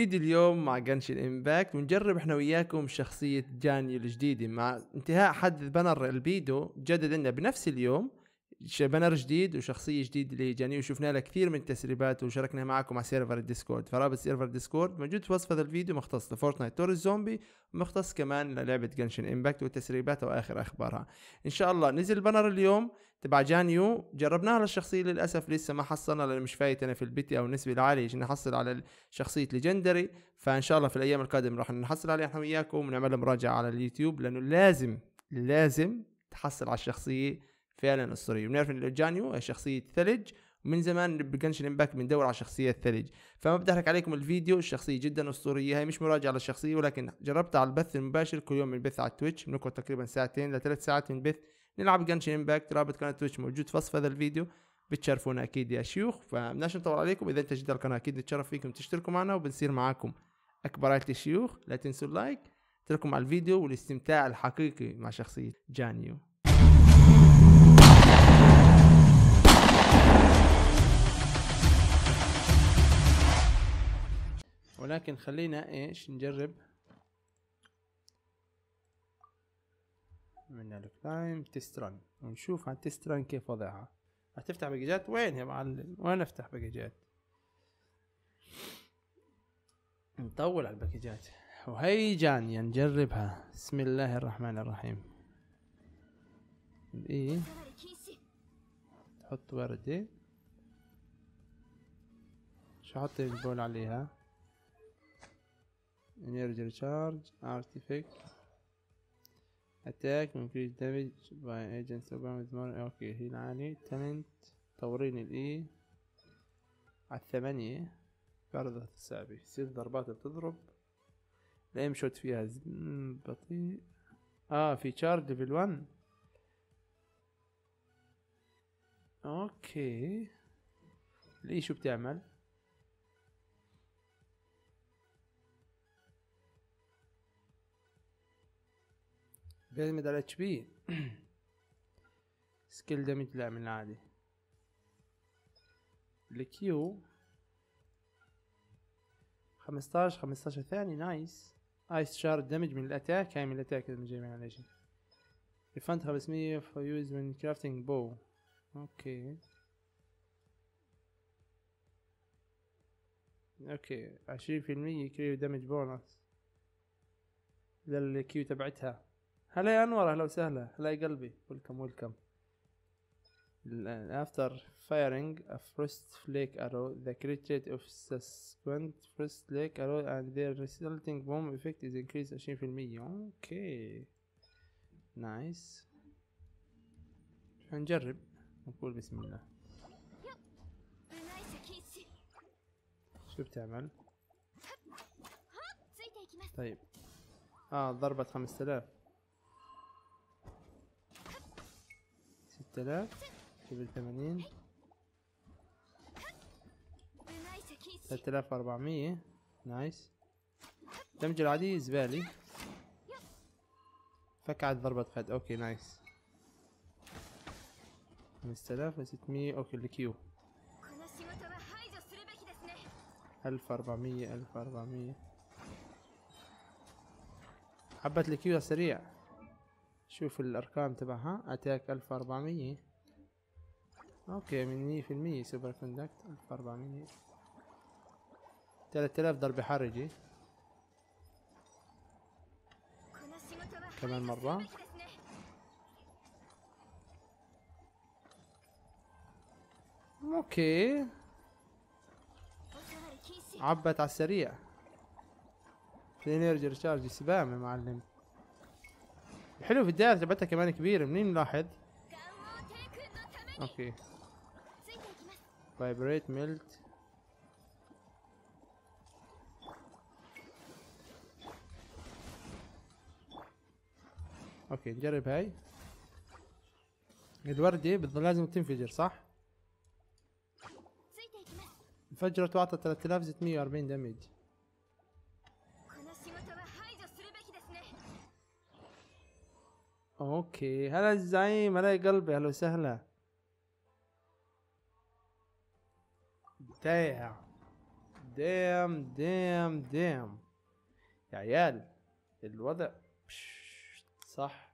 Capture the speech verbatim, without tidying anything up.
الفيديو اليوم مع جنشن امباكت ونجرب احنا وياكم شخصية جانيو الجديدة. مع انتهاء حدث بانر البيدو جدد لنا بنفس اليوم بانر جديد وشخصية جديدة اللي جانيو، وشفنا له كثير من التسريبات وشاركنا معكم على سيرفر الديسكورد. فرابط سيرفر الديسكورد موجود في وصف هذا الفيديو، مختص لفورتنايت تور الزومبي ومختص كمان للعبة جنشن امباكت وتسريباتها واخر اخبارها. ان شاء الله نزل البانر اليوم تبع جانيو، جربناها للشخصية، للأسف لسه ما حصلنا لأنه مش فايت أنا في البيتي أو النسبة العالية عشان نحصل على شخصية ليجندري. فإن شاء الله في الأيام القادمة راح نحصل عليها احنا وياكم ونعمل مراجعة على اليوتيوب، لأنه لازم لازم تحصل على الشخصية فعلا أسطورية. بنعرف إن جانيو هي شخصية ثلج، ومن زمان بجنشن امباكت بندور على شخصية ثلج. فما بدي أحرق عليكم الفيديو، الشخصية جدا أسطورية، هي مش مراجعة للشخصية ولكن جربتها على البث المباشر. كل يوم بنبث على التويتش، بنقعد تقريبا ساعتين لثلاث ساعات بنبث نلعب جنشن امباكت. رابط قناة تويتش موجود في وصف هذا الفيديو، بتشرفونا اكيد يا شيوخ. فبدناش نطول عليكم، اذا انت جديد على القناة اكيد نتشرف فيكم تشتركوا معنا وبنصير معاكم اكبر عائلة الشيوخ. لا تنسوا اللايك، تركوا على الفيديو والاستمتاع الحقيقي مع شخصية جانيو. ولكن خلينا ايش نجرب من الكلايم تستران ونشوف عن تستران كيف وضعها. هتفتح باكجات؟ وين يا معلم؟ وين افتح باكجات؟ نطول على الباكجات وهي جانيا نجربها. بسم الله الرحمن الرحيم. ايه تحط وردة، شو حط البول عليها؟ انرجي ريشارج، ارتيفكت، اتاك، increase damage by agents with more. اوكي هي العالي. تالنت تورين الاي على الثمانية، فرضة السابي، يصير ضربات بتضرب. الايم شوت فيها بطيء. اه في تشارج ليفل واحد. اوكي الاي شو بتعمل؟ بيعتمد على اتش بي. سكيل دامج لا من العادي. الكيو خمستاشر خمستاشر ثاني نايس. ايس شارد دامج من الاتاك، هاي من الاتاك اللي جاي من على شيء. ريفند خمسمية for use when crafting bow. اوكي اوكي عشرين في المية كريو دامج بونس. ذا الكيو تبعتها. هلا يا انور، اهلا وسهلا. هلا يا قلبي، ويلكم ويلكم. after firing a frost flake arrow the crit rate of subsequent frost flake arrow and their resulting bomb effect is increased عشرين في المية. اوكي نايس. هنجرب نقول بسم الله. شو بتعمل؟ طيب اه ضربة خمسة آلاف، ستة آلاف، ليفل ثمانين، ثلاثة آلاف وأربعمية. نايس. دمج العادي زبالي، فكعت ضربة خد. اوكي نايس. خمسة آلاف وستمية. اوكي الكيو ألف وأربعمية ألف وأربعمية. حبت الكيو سريع. شوف الارقام تبعها. اتاك ألف وأربعمية. اوكي من مية في المية سوبر كوندكت. ألف وأربعمية. ثلاثة آلاف ضربة حرجة كمان مرة. اوكي عبت على السريع. في انرجي ريشارج سبام يا معلم. حلو في الدائرة تبعتها كمان كبيرة. منين نلاحظ؟ اوكي فايبريت ميلت. اوكي نجرب هاي. الوردة بالضبط لازم تنفجر صح؟ انفجرت واعطت ثلاثة آلاف وستمية وأربعين دمج. اوكي هلا الزعيم، هلا يا قلبي، هلا وسهلا. دايع ديم ديم ديم يا عيال الوضع صح.